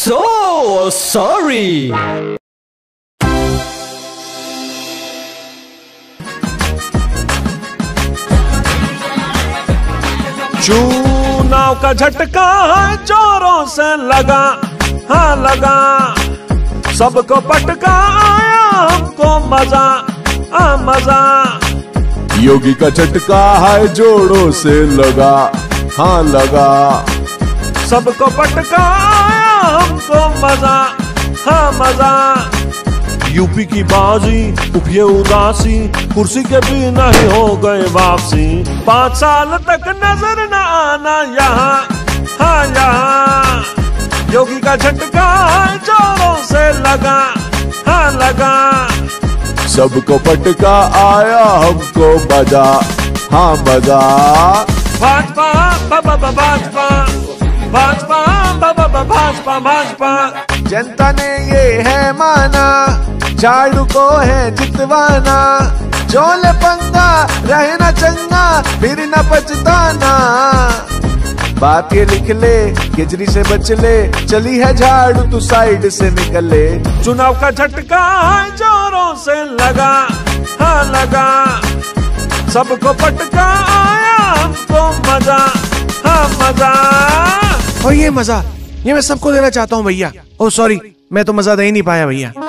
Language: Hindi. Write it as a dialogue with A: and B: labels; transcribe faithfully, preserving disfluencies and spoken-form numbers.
A: so sorry.
B: चुनाव का झटका जोरों से लगा, हाँ लगा, सबको पटका आया हमको मजा, आ मजा।
C: योगी का झटका है जोरों से लगा, हाँ लगा,
B: सबको पटका आया हमको मजा, हाँ मजा। यूपी की बाजी उठिए उदासी, कुर्सी के भी नहीं हो गए वापसी। पाँच साल तक नजर न आना यहाँ, हाँ यहाँ। योगी का झटका जोरों से लगा, हाँ लगा,
C: सबको पटका आया हमको मजा, हाँ मजा।
B: भाजपा भाजपा भाजपा भाजपा भाजपा भाजपा भाजपा।
D: जनता ने ये है माना, झाड़ू को है जितवाना। चोले पंगा रहे न चंगा, फिर न पछताना। बात ये लिख ले, केजरी से बच ले, चली है झाड़ू तू साइड से निकले।
B: चुनाव का झटका जोरों से लगा, हाँ लगा, सबको पटका आया हमको मजा, हाँ मजा।
D: और ये मजा ये मैं सबको देना चाहता हूँ भैया। ओ सॉरी, मैं तो मजा दे ही नहीं पाया भैया।